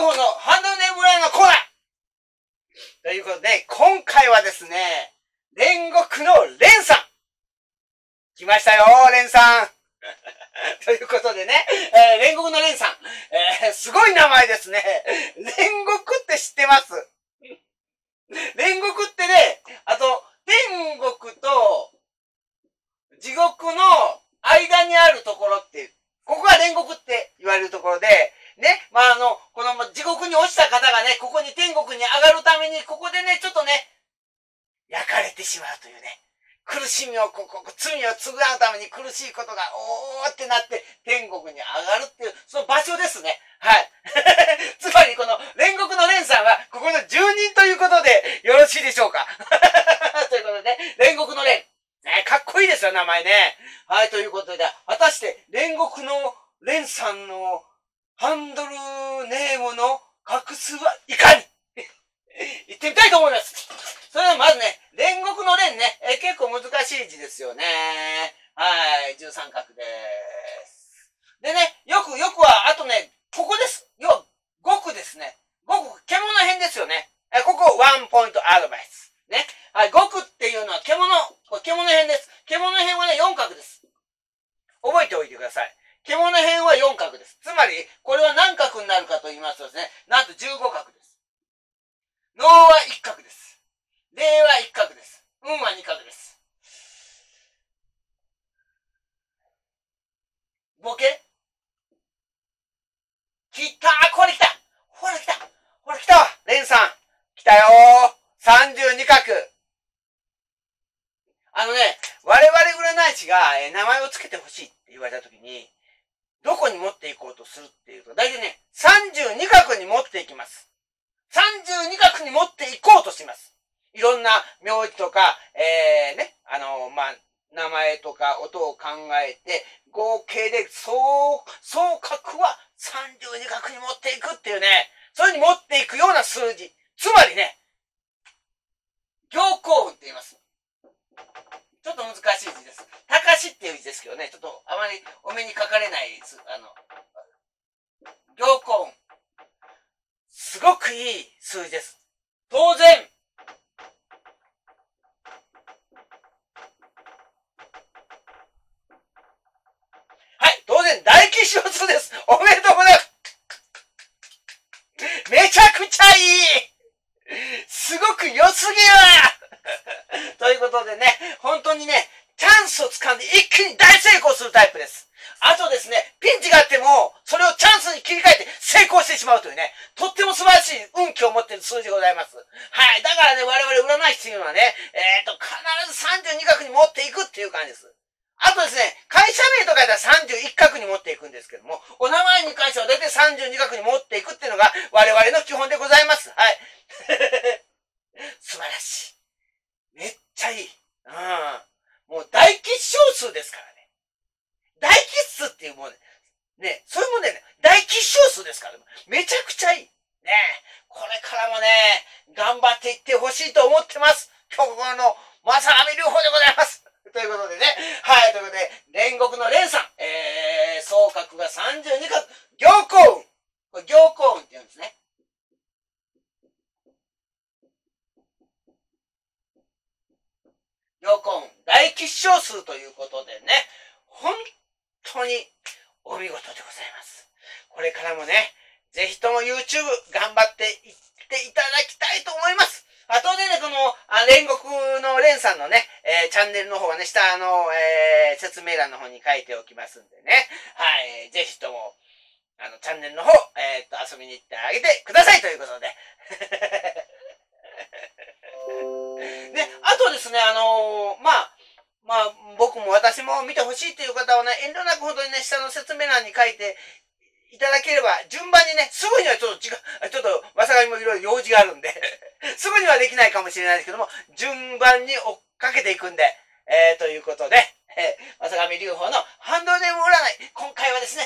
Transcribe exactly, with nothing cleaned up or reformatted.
法のハンドルネーム占いのコーナーということで、今回はですね、煉獄の蓮さん来ましたよ、蓮さんということでね、えー、煉獄の蓮さん、えー、すごい名前ですね。煉獄って知ってます？煉獄ってね、あと、天国と地獄の間にあるところっていう、ここが煉獄って言われるところで、ね、まあ、あの、この地獄に落ちた方がね、ここに天国に上がるために、ここでね、ちょっとね、焼かれてしまうというね、苦しみを、ここ、罪を償うために苦しいことが、おーってなって、天国に上がるっていう、その場所ですね。はい。つまり、この煉獄の蓮さんは、ここの住人ということで、よろしいでしょうか。ということでね、煉獄の蓮。ね、かっこいいですよ、名前ね。はい、ということで、果たして、煉獄の蓮さんのハンドルネームの画数はいかに行ってみたいと思います。それではまずね、煉獄の蓮ね、え結構難しい字ですよね。はい、十三画です。でね、よく、よくは、あとね、ここです。要は、極ですね。極、獣編ですよね。えここ、ワンポイントアドバイス。ね。はい、極っていうのは獣、これ獣編です。獣編はね、四画です。覚えておいてください。獣編は四画です。つまり、これは何画になるかと言いますとですね、なんと十五画です。能は一画です。礼は一画です。運は二画です。ボケ来たー、これ来たほら来たほら来たわレンさん来たよー !さんじゅうに 画。あのね、我々占い師が、えー、名前をつけてほしいって言われたときに、どこに持っていこうとするっていうと、大体ね、さんじゅうに画に持っていきます。さんじゅうに画に持っていこうとします。いろんな名字とか、えー、ね、あのー、まあ、名前とか音を考えて、合計で総、総角はさんじゅうに画に持っていくっていうね、そういう風に持っていくような数字。つまりね、行幸運って言います。ちょっと難しい字です。高しっていう字ですけどね、ちょっとあまりお目にかかれない、あの、行幸運。すごくいい数字です。当然、はい、当然、大吉祥数です。おめでとうございます。めちゃくちゃいいすごく良すぎるということでね、本当にね、チャンスを掴んで一気に大成功するタイプです。あとですね、ピンチがあっても、それをチャンスに切り替えて成功してしまうというね、とっても素晴らしい運気を持っている数字でございます。はい。だからね、我々占い師っていうのはね、えっと、必ずさんじゅうに画に持っていくっていう感じです。あとですね、会社名とかやったらさんじゅういち画に持っていくんですけども、お名前に関しては大体さんじゅうに画に持っていくっていうのが我々の基本でございます。はい。素晴らしい。めっちゃいい。うん。もう大吉祥数ですからね。大吉数っていうもんね。ね、そういうもんでね、大吉祥数ですから、めちゃくちゃいい。ね、これからもね、頑張っていってほしいと思ってます。今日の正上隆法でございます。ということでね、はい、ということで、煉獄の蓮さん、えー、総角がさんじゅうに画、行幸運。これ行幸運って言うんですね。行幸運、大吉祥数ということでね、本当にお見事でございます。これからもね、ぜひとも YouTube 頑張っていっていただきたいと思います。あとでね、この、あ煉獄の蓮さんのね、えー、チャンネルの方はね、下の、えー、説明欄の方に書いておきますんでね。はい、ぜひとも、あの、チャンネルの方、えー、っと、遊びに行ってあげてくださいということで。で、あとですね、あのー、まあ、まあ、僕も私も見てほしいという方はね、遠慮なく本当にね、下の説明欄に書いていただければ、順番にね、すぐにはちょっと違う、ちょっと、まさかにもいろいろ用事があるんで、すぐにはできないかもしれないですけども、順番に追っかけていくんで、えー、ということで、えー、まさかみ隆法のハンドルネーム占い、今回はですね、